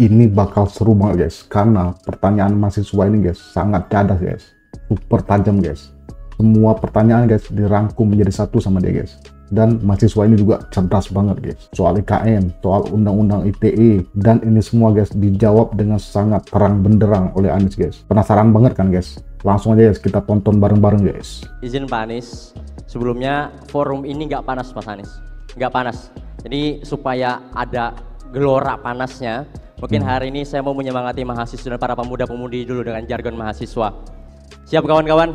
Ini bakal seru banget guys, karena pertanyaan mahasiswa ini guys sangat cerdas guys, super tajam guys. Semua pertanyaan guys dirangkum menjadi satu sama dia guys. Dan mahasiswa ini juga cerdas banget guys. Soal IKN, soal undang-undang ITE, dan ini semua guys dijawab dengan sangat terang benderang oleh Anies guys. Penasaran banget kan guys? Langsung aja guys kita tonton bareng-bareng guys. Izin Pak Anies, sebelumnya forum ini nggak panas Mas Anies, nggak panas. Jadi supaya ada gelora panasnya, mungkin hari ini saya mau menyemangati mahasiswa dan para pemuda-pemudi dulu dengan jargon mahasiswa. Siap kawan-kawan?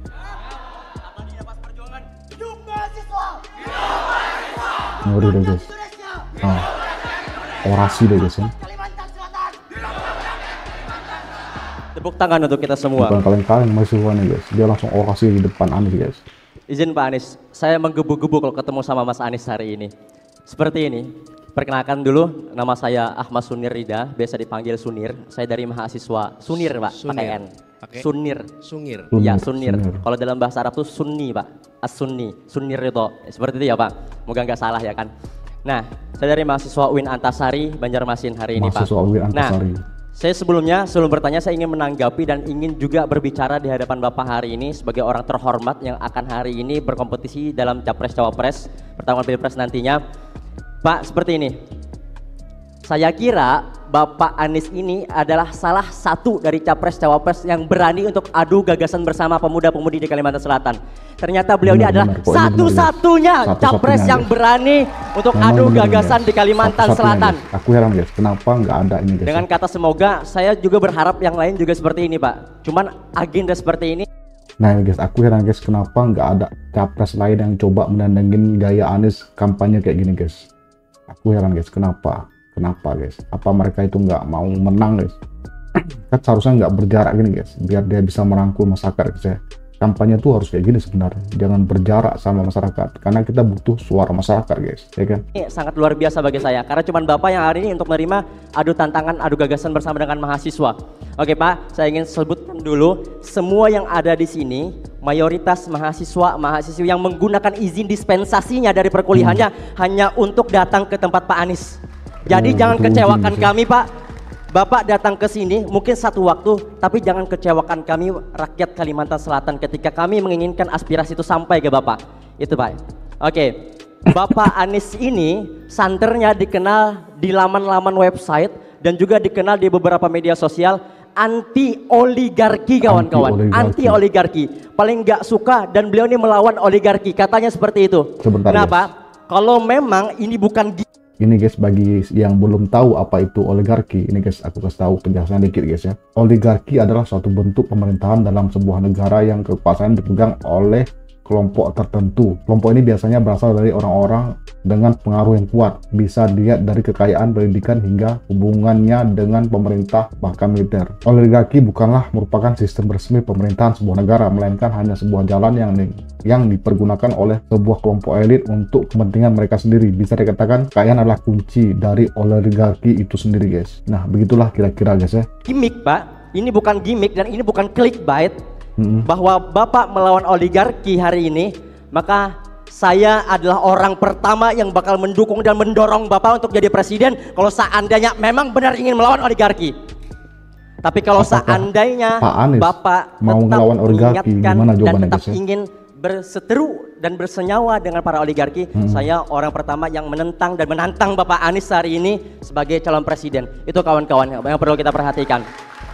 Ngeri deh guys. Orasi deh guys ya. Tepuk tangan untuk kita semua. Bukan kalian mahasiswa nih guys, dia langsung orasi di depan Anies guys. Izin Pak Anies, saya menggebu-gebu kalau ketemu sama Mas Anies hari ini. Seperti ini, perkenalkan dulu, nama saya Ahmad Sunir Rida, biasa dipanggil Sunir. Saya dari mahasiswa Sunir Pak, pakai N. Sunir. Sungir. Ya Sunir. Kalau dalam bahasa Arab tuh Sunni Pak, As-Sunni, Sunir itu. Seperti itu ya Pak, moga nggak salah ya kan. Nah, saya dari mahasiswa UIN Antasari, Banjarmasin hari ini Pak. Mahasiswa UIN Antasari. Nah, saya sebelum bertanya, saya ingin menanggapi dan ingin juga berbicara di hadapan Bapak hari ini sebagai orang terhormat yang akan hari ini berkompetisi dalam Capres-Cawapres pertarungan Pilpres nantinya. Pak, seperti ini. Saya kira Bapak Anies ini adalah salah satu dari Capres-Cawapres yang berani untuk adu gagasan bersama pemuda-pemudi di Kalimantan Selatan. Ternyata beliau ini adalah satu-satunya Capres yang berani untuk adu gagasan di Kalimantan Selatan. Aku heran guys, kenapa nggak ada ini guys? Dengan kata semoga, saya juga berharap yang lain juga seperti ini Pak. Cuman agenda seperti ini. Nah guys, aku heran guys, kenapa nggak ada Capres lain yang coba menandangin gaya Anies kampanye kayak gini guys? Aku heran guys, kenapa guys? Apa mereka itu nggak mau menang guys? Kan seharusnya nggak berjarak gini guys, biar dia bisa merangkul masyarakat guys ya. Kampanye tuh harus kayak gini sebenarnya, jangan berjarak sama masyarakat, karena kita butuh suara masyarakat guys, ya kan? Ini sangat luar biasa bagi saya, karena cuman Bapak yang hari ini untuk menerima adu tantangan, adu gagasan bersama dengan mahasiswa. Oke Pak, saya ingin sebutkan dulu, semua yang ada di sini, mayoritas mahasiswa yang menggunakan izin dispensasinya dari perkuliahannya hanya untuk datang ke tempat Pak Anies. Jadi jangan kecewakan kami Pak. Bapak datang ke sini mungkin satu waktu, tapi jangan kecewakan kami rakyat Kalimantan Selatan ketika kami menginginkan aspirasi itu sampai ke Bapak. Itu Pak. Oke, Bapak Anies ini santernya dikenal di laman-laman website dan juga dikenal di beberapa media sosial anti oligarki kawan-kawan. Anti oligarki. Paling nggak suka dan beliau ini melawan oligarki. Katanya seperti itu. Kenapa? Kalau memang ini bukan ini guys, bagi yang belum tahu apa itu oligarki, ini guys aku kasih tahu penjelasan dikit guys ya. Oligarki adalah suatu bentuk pemerintahan dalam sebuah negara yang kekuasaan dipegang oleh kelompok tertentu. Kelompok ini biasanya berasal dari orang-orang dengan pengaruh yang kuat. Bisa dilihat dari kekayaan, pendidikan, hingga hubungannya dengan pemerintah bahkan militer. Oligarki bukanlah merupakan sistem resmi pemerintahan sebuah negara, melainkan hanya sebuah jalan yang dipergunakan oleh sebuah kelompok elit untuk kepentingan mereka sendiri. Bisa dikatakan kekayaan adalah kunci dari oligarki itu sendiri guys. Nah begitulah kira-kira guys ya. Gimik Pak, ini bukan gimik dan ini bukan clickbait. Bahwa Bapak melawan oligarki hari ini, maka saya adalah orang pertama yang bakal mendukung dan mendorong Bapak untuk jadi presiden kalau seandainya memang benar ingin melawan oligarki. Tapi kalau seandainya Bapak mau melawan oligarki, gimana jawabannya dan tetap ingin berseteru dan bersenyawa dengan para oligarki, saya orang pertama yang menentang dan menantang Bapak Anies hari ini sebagai calon presiden. Itu kawan-kawan yang perlu kita perhatikan.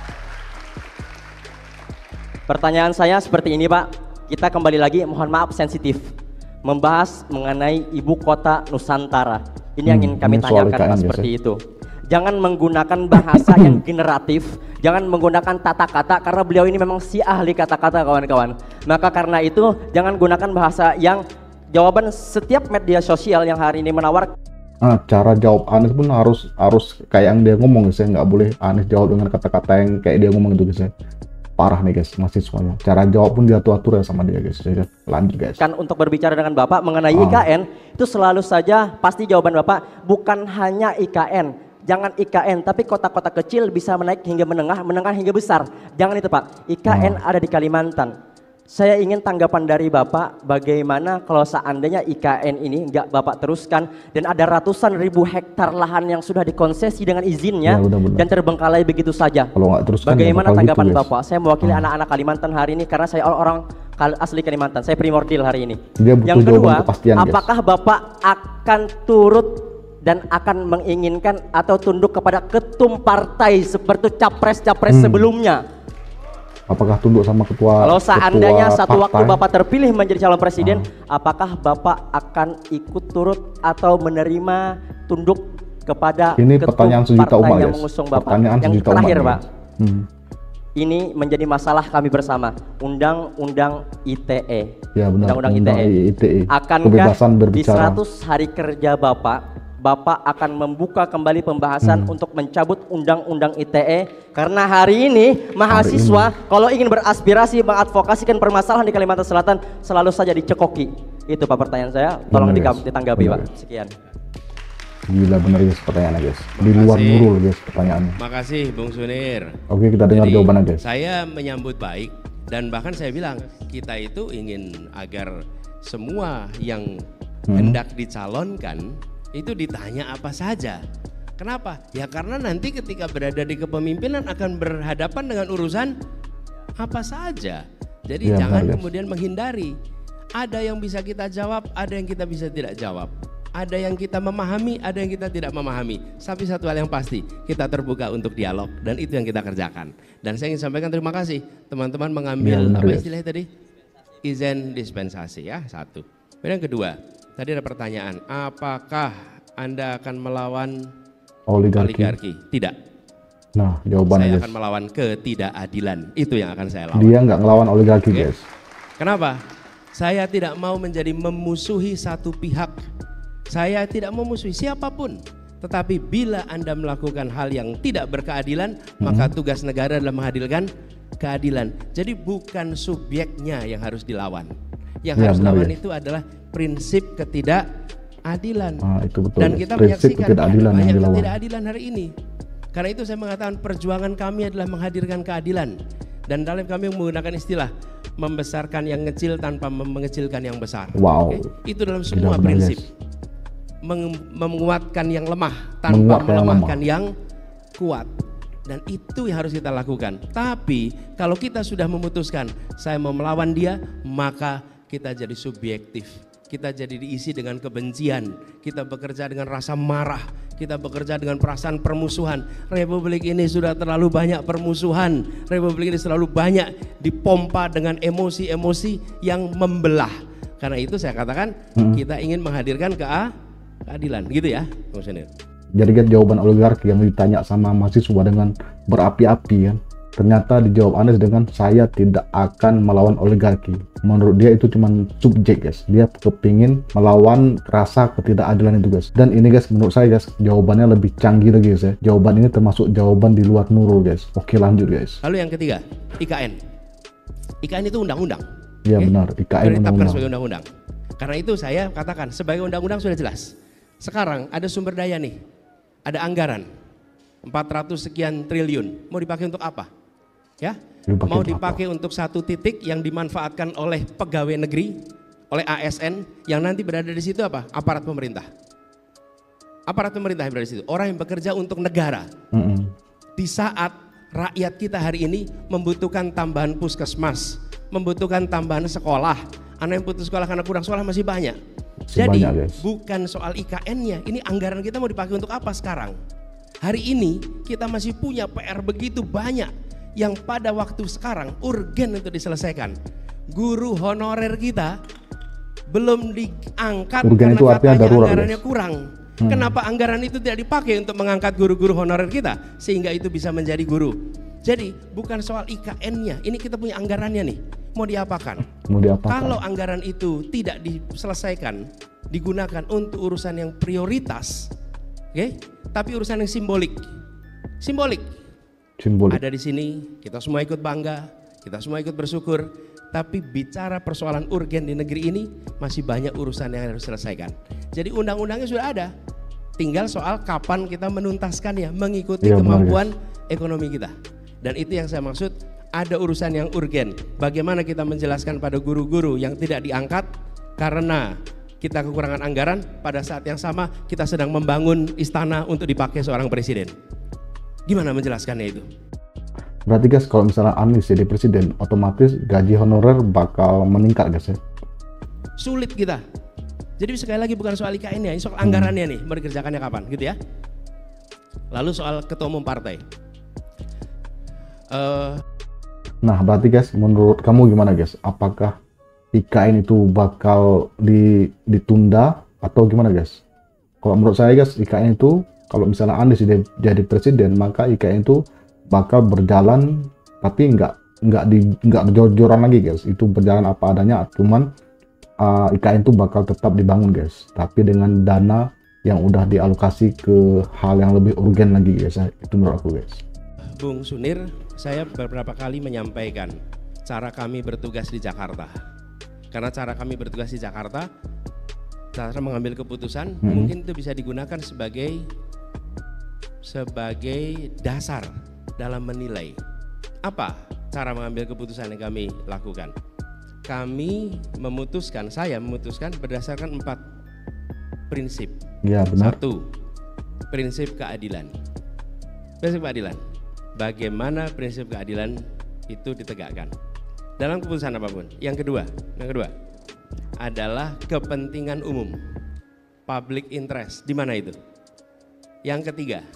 Pertanyaan saya seperti ini Pak, kita kembali lagi, mohon maaf sensitif, membahas mengenai ibu kota Nusantara. Ini yang ingin kami tanyakan Pak, seperti itu. Jangan menggunakan bahasa yang generatif, jangan menggunakan tata kata, karena beliau ini memang si ahli kata-kata kawan-kawan. Maka karena itu jangan gunakan bahasa yang jawaban setiap media sosial yang hari ini menawar. Cara jawab Anies pun harus kayak yang dia ngomong guys ya, nggak boleh Anies jawab dengan kata-kata yang kayak dia ngomong itu guys ya. Parah nih guys mahasiswanya, cara jawab pun diatur-atur ya sama dia guys. Lanjut guys. Kan untuk berbicara dengan Bapak mengenai IKN, itu selalu saja pasti jawaban Bapak bukan hanya IKN. Jangan IKN, tapi kota-kota kecil bisa menaik hingga menengah hingga besar. Jangan itu Pak, IKN ada di Kalimantan. Saya ingin tanggapan dari Bapak bagaimana kalau seandainya IKN ini nggak Bapak teruskan dan ada ratusan ribu hektar lahan yang sudah dikonsesi dengan izinnya dan terbengkalai begitu saja. Kalau nggak teruskan, bagaimana tanggapan gitu, Bapak? Saya mewakili anak-anak Kalimantan hari ini karena saya orang asli Kalimantan. Saya primordial hari ini. Yang kedua, apakah Bapak akan turut dan akan menginginkan atau tunduk kepada ketum partai seperti capres-capres sebelumnya? Apakah tunduk sama ketua? Kalau seandainya satu waktu Bapak terpilih menjadi calon presiden, apakah Bapak akan ikut turut atau menerima tunduk kepada ini ketum pertanyaan sejuta partai umat, yang mengusung Bapak? Pertanyaan yang terakhir, umat, Pak. Ini menjadi masalah kami bersama. Undang-Undang ITE. Ya benar. Undang-Undang ITE. Akankah di 100 hari kerja Bapak akan membuka kembali pembahasan untuk mencabut Undang-Undang ITE karena hari ini mahasiswa kalau ingin beraspirasi mengadvokasikan permasalahan di Kalimantan Selatan selalu saja dicekoki. Itu Pak pertanyaan saya, tolong ditanggapi Pak. Sekian. Gila bener guys pertanyaannya guys. Di luar nurul guys pertanyaannya. Makasih Bung Sunir. Oke, kita dengar jawabannya guys. Saya menyambut baik dan bahkan saya bilang kita itu ingin agar semua yang hendak dicalonkan itu ditanya apa saja. Kenapa? Ya karena nanti ketika berada di kepemimpinan akan berhadapan dengan urusan apa saja. Jadi ya, jangan kemudian menghindari. Ada yang bisa kita jawab, ada yang kita bisa tidak jawab. Ada yang kita memahami, ada yang kita tidak memahami. Tapi satu hal yang pasti, kita terbuka untuk dialog dan itu yang kita kerjakan. Dan saya ingin sampaikan terima kasih teman-teman mengambil apa istilahnya tadi? Izin dispensasi ya, satu. Dan yang kedua, tadi ada pertanyaan, apakah Anda akan melawan oligarki? Tidak. Nah, jawabannya saya akan melawan ketidakadilan. Itu yang akan saya lawan. Dia nggak ngelawan oligarki guys. Kenapa? Saya tidak mau menjadi memusuhi satu pihak. Saya tidak memusuhi siapapun. Tetapi bila Anda melakukan hal yang tidak berkeadilan, maka tugas negara adalah menghadirkan keadilan. Jadi bukan subjeknya yang harus dilawan. Yang harus dilawan itu adalah prinsip ketidakadilan. Itu betul. Dan kita menyaksikan banyak ketidakadilan hari ini. Karena itu saya mengatakan perjuangan kami adalah menghadirkan keadilan. Dan dalam kami menggunakan istilah membesarkan yang kecil tanpa mengecilkan yang besar. Wow. Itu dalam semua prinsip. Menguatkan yang lemah tanpa melemahkan yang kuat. Dan itu yang harus kita lakukan. Tapi kalau kita sudah memutuskan saya mau melawan dia, maka kita jadi subjektif. Kita jadi diisi dengan kebencian. Kita bekerja dengan rasa marah. Kita bekerja dengan perasaan permusuhan. Republik ini sudah terlalu banyak permusuhan. Republik ini selalu banyak dipompa dengan emosi-emosi yang membelah. Karena itu saya katakan kita ingin menghadirkan keadilan, gitu ya, Bung Senir. Jadi kan jawaban oligarki yang ditanya sama mahasiswa dengan berapi-api kan, ternyata dijawab Anies dengan saya tidak akan melawan oligarki. Menurut dia itu cuma subjek guys, dia kepingin melawan rasa ketidakadilan itu guys. Dan ini guys menurut saya guys jawabannya lebih canggih lagi guys ya. Jawaban ini termasuk jawaban di luar nurul guys. Oke lanjut guys. Lalu yang ketiga, IKN. IKN itu undang-undang. Iya benar, IKN undang-undang. Sebagai undang-undang. Karena itu saya katakan sebagai undang-undang sudah jelas. Sekarang ada sumber daya nih, ada anggaran 400 sekian triliun. Mau dipakai untuk apa? Ya, mau dipakai untuk satu titik yang dimanfaatkan oleh pegawai negeri, oleh ASN yang nanti berada di situ apa? Aparat pemerintah. Aparat pemerintah yang berada di situ, orang yang bekerja untuk negara. Di saat rakyat kita hari ini membutuhkan tambahan puskesmas, membutuhkan tambahan sekolah, anak yang putus sekolah karena kurang sekolah masih banyak. Jadi bukan soal IKN-nya, ini anggaran kita mau dipakai untuk apa sekarang? Hari ini kita masih punya PR begitu banyak yang pada waktu sekarang urgen untuk diselesaikan. Guru honorer kita belum diangkat urgen karena katanya anggarannya kurang. Kenapa anggaran itu tidak dipakai untuk mengangkat guru-guru honorer kita sehingga itu bisa menjadi guru? Jadi bukan soal IKN-nya, ini kita punya anggarannya nih. Mau diapakan? Kalau anggaran itu tidak diselesaikan, digunakan untuk urusan yang prioritas, tapi urusan yang simbolik. Ada di sini, kita semua ikut bangga, kita semua ikut bersyukur. Tapi bicara persoalan urgen di negeri ini masih banyak urusan yang harus diselesaikan. Jadi undang-undangnya sudah ada, tinggal soal kapan kita menuntaskannya mengikuti kemampuan ekonomi kita. Dan itu yang saya maksud, ada urusan yang urgen. Bagaimana kita menjelaskan pada guru-guru yang tidak diangkat karena kita kekurangan anggaran, pada saat yang sama kita sedang membangun istana untuk dipakai seorang presiden. Gimana menjelaskannya itu? Berarti guys, kalau misalnya Anies jadi presiden, otomatis gaji honorer bakal meningkat guys ya? Sulit kita. Jadi sekali lagi bukan soal IKN-nya, ini soal anggarannya nih, mau dikerjakannya kapan gitu ya. Lalu soal ketua umum partai. Nah berarti guys, menurut kamu gimana guys? Apakah IKN itu bakal ditunda atau gimana guys? Kalau menurut saya guys, IKN itu kalau misalnya Anies jadi presiden, maka IKN itu bakal berjalan, tapi nggak jor-joran lagi guys. Itu berjalan apa adanya, cuman IKN itu bakal tetap dibangun guys, tapi dengan dana yang udah dialokasi ke hal yang lebih urgen lagi guys. Itu menurut aku guys. Bung Sunir, saya beberapa kali menyampaikan cara kami bertugas di Jakarta. Karena cara kami bertugas di Jakarta, cara mengambil keputusan mungkin itu bisa digunakan sebagai dasar dalam menilai. Apa cara mengambil keputusan yang kami lakukan? Kami memutuskan, saya memutuskan berdasarkan 4 prinsip. Ya benar. 1, prinsip keadilan. Prinsip keadilan. Bagaimana prinsip keadilan itu ditegakkan dalam keputusan apapun. Yang kedua adalah kepentingan umum, public interest. Di mana itu? Yang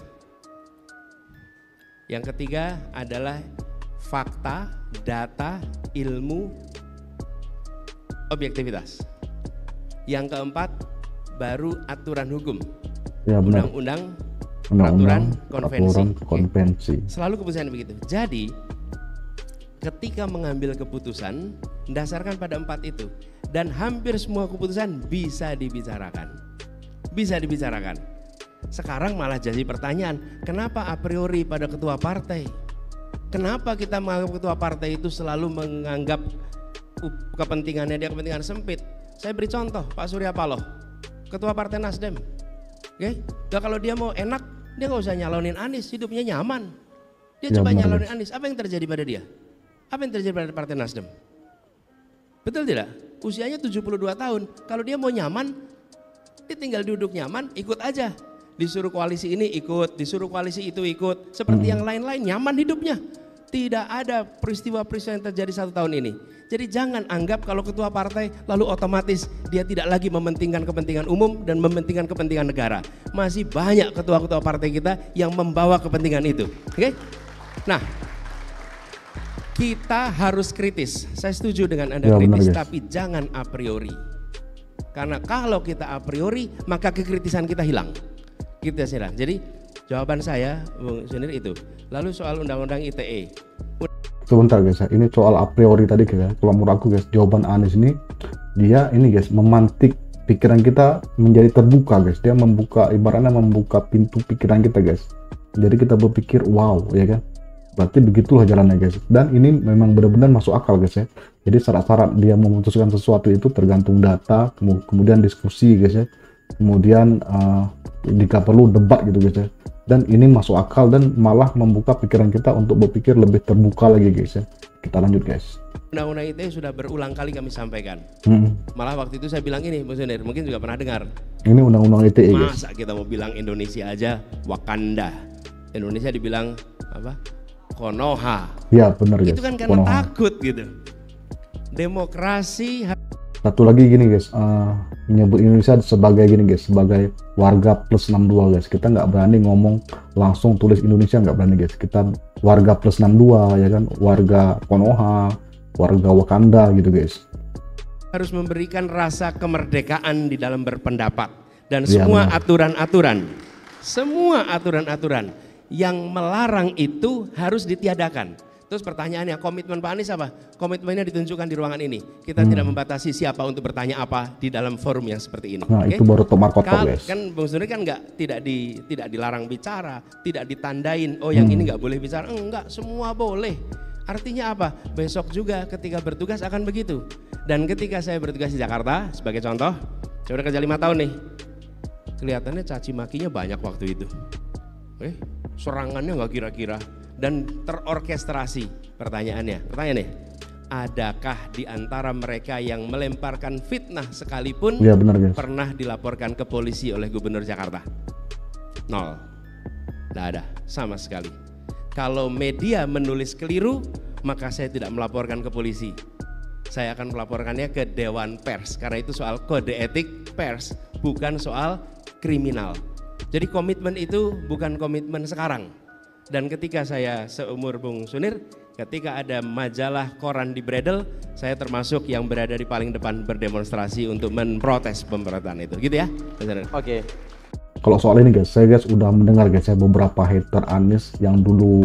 ketiga adalah fakta, data, ilmu, objektivitas. Yang keempat baru aturan hukum. Ya benar. Undang-undang, peraturan, konvensi. Selalu keputusan begitu. Jadi ketika mengambil keputusan mendasarkan pada 4 itu, dan hampir semua keputusan bisa dibicarakan. Sekarang malah jadi pertanyaan, kenapa a priori pada ketua partai? Kenapa kita menganggap ketua partai itu selalu menganggap kepentingannya dia kepentingan sempit? Saya beri contoh, Pak Surya Paloh, ketua partai Nasdem. Oke? Nah, kalau dia mau enak, dia nggak usah nyalonin Anies, hidupnya nyaman. Dia coba nyalonin Anies, apa yang terjadi pada dia? Apa yang terjadi pada partai Nasdem? Betul tidak? Usianya 72 tahun, kalau dia mau nyaman, dia tinggal duduk nyaman, ikut aja. Disuruh koalisi ini ikut, disuruh koalisi itu ikut, seperti yang lain-lain, nyaman hidupnya. Tidak ada peristiwa-peristiwa yang terjadi 1 tahun ini. Jadi jangan anggap kalau ketua partai lalu otomatis dia tidak lagi mementingkan kepentingan umum dan mementingkan kepentingan negara. Masih banyak ketua-ketua partai kita yang membawa kepentingan itu. Oke? Nah, kita harus kritis. Saya setuju dengan Anda kritis, tapi jangan a priori. Karena kalau kita a priori, maka kekritisan kita hilang. Jadi jawaban saya, Bung Sunir itu. Lalu soal undang-undang ITE. Sebentar guys, ini soal a priori tadi guys. Kalau menurut aku guys, jawaban Anies ini dia ini guys memantik pikiran kita menjadi terbuka guys. Dia ibaratnya membuka pintu pikiran kita guys. Jadi kita berpikir wow ya kan. Berarti begitulah jalannya guys. Dan ini memang benar-benar masuk akal guys ya. Jadi syarat-syarat dia memutuskan sesuatu itu tergantung data, kemudian diskusi guys ya. Kemudian jika perlu debat gitu guys ya. Dan ini masuk akal dan malah membuka pikiran kita untuk berpikir lebih terbuka lagi guys ya. Kita lanjut guys. Undang-undang ITE sudah berulang kali kami sampaikan. Malah waktu itu saya bilang ini, Bung Sunir, mungkin juga pernah dengar. Ini undang-undang ITE guys. Masa kita mau bilang Indonesia aja Wakanda, Indonesia dibilang apa? Konoha. Ya benar guys. Itu kan karena takut gitu. Demokrasi. Satu lagi gini guys, menyebut Indonesia sebagai gini guys, sebagai warga plus 62 guys. Kita nggak berani ngomong langsung tulis Indonesia, nggak berani guys. Kita warga plus 62 ya kan, warga Konoha, warga Wakanda gitu guys. Harus memberikan rasa kemerdekaan di dalam berpendapat dan semua aturan-aturan yang melarang itu harus ditiadakan. Terus pertanyaannya, komitmen Pak Anies apa? Komitmennya ditunjukkan di ruangan ini. Kita tidak membatasi siapa untuk bertanya apa di dalam forum yang seperti ini. Nah, itu baru Tomar Kotor guys. Kan Bung Sunir kan tidak dilarang bicara, tidak ditandain, oh yang ini nggak boleh bicara. Enggak, semua boleh. Artinya apa? Besok juga ketika bertugas akan begitu. Dan ketika saya bertugas di Jakarta, sebagai contoh, saya udah kerja 5 tahun nih. Kelihatannya caci makinya banyak waktu itu. serangannya nggak kira-kira dan terorkestrasi. Pertanyaannya adakah di antara mereka yang melemparkan fitnah sekalipun Iya benar guys. pernah dilaporkan ke polisi oleh Gubernur Jakarta? Nol, tidak ada sama sekali. Kalau media menulis keliru, maka saya tidak melaporkan ke polisi. Saya akan melaporkannya ke Dewan Pers, karena itu soal kode etik pers, bukan soal kriminal. Jadi komitmen itu bukan komitmen sekarang. Dan ketika saya seumur Bung Sunir, ketika ada majalah koran di Bredel, saya termasuk yang berada di paling depan berdemonstrasi untuk memprotes pemerintahan itu, gitu ya. Oke. Kalau soal ini guys, saya guys udah mendengar guys ya beberapa hater Anies yang dulu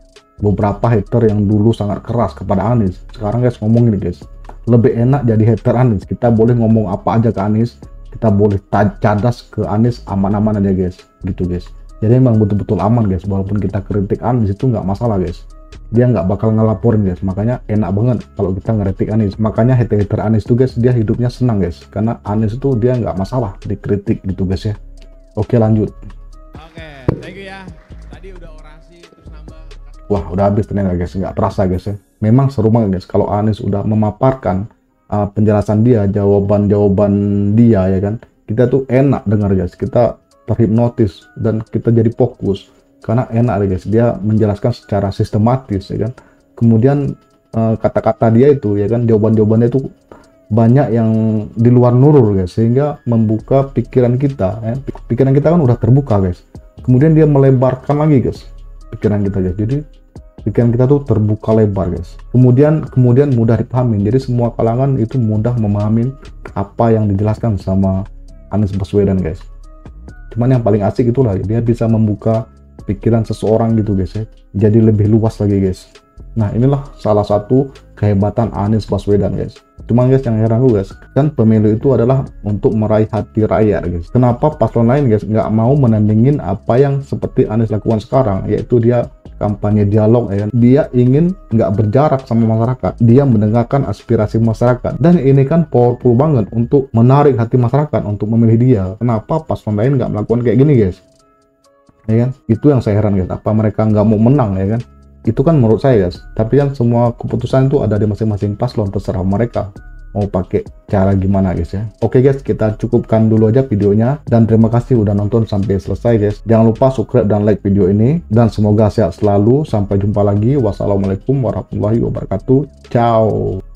sangat keras kepada Anies. Sekarang guys ngomong ini guys, lebih enak jadi hater Anies. Kita boleh ngomong apa aja ke Anies, kita boleh cadas ke Anies, aman-aman aja guys, gitu guys. Jadi emang betul-betul aman guys, walaupun kita kritik Anies itu nggak masalah guys. Dia nggak bakal ngelaporin guys, makanya enak banget kalau kita ngeritik Anies. Makanya hater Anies tuh guys, dia hidupnya senang guys, karena Anies itu dia nggak masalah dikritik gitu guys ya. Oke lanjut. Oke, thank you ya. Tadi udah orasi terus nambah. Wah udah habis ternyata guys, nggak terasa guys ya. Memang seru banget guys kalau Anies udah memaparkan penjelasan dia, jawaban-jawaban dia ya kan. Kita tuh enak dengar guys, kita terhipnotis dan kita jadi fokus karena enak guys. Dia menjelaskan secara sistematis ya kan. Kemudian kata-kata dia itu ya kan, jawaban-jawabannya itu banyak yang di luar nurul guys, sehingga membuka pikiran kita ya. Pikiran kita kan udah terbuka guys, kemudian dia melebarkan lagi guys pikiran kita guys. Jadi pikiran kita tuh terbuka lebar guys, kemudian mudah dipahami. Jadi semua kalangan itu mudah memahami apa yang dijelaskan sama Anies Baswedan guys. Cuman yang paling asik itulah dia bisa membuka pikiran seseorang gitu guys ya, jadi lebih luas lagi guys. Nah inilah salah satu kehebatan Anies Baswedan guys. Cuman guys yang heran gue guys, kan pemilu itu adalah untuk meraih hati rakyat guys. Kenapa paslon lain guys nggak mau menandingin apa yang seperti Anies lakukan sekarang, yaitu dia kampanye dialog ya kan? Dia ingin nggak berjarak sama masyarakat, dia mendengarkan aspirasi masyarakat, dan ini kan powerful banget untuk menarik hati masyarakat untuk memilih dia. Kenapa paslon lain nggak melakukan kayak gini guys, ya kan? Itu yang saya heran guys, apa mereka nggak mau menang ya kan? Itu kan menurut saya guys, tapi kan semua keputusan itu ada di masing-masing paslon, terserah mereka mau pakai cara gimana guys ya. Oke guys, kita cukupkan dulu aja videonya, dan terima kasih udah nonton sampai selesai guys. Jangan lupa subscribe dan like video ini, dan semoga sehat selalu. Sampai jumpa lagi. Wassalamualaikum warahmatullahi wabarakatuh. Ciao.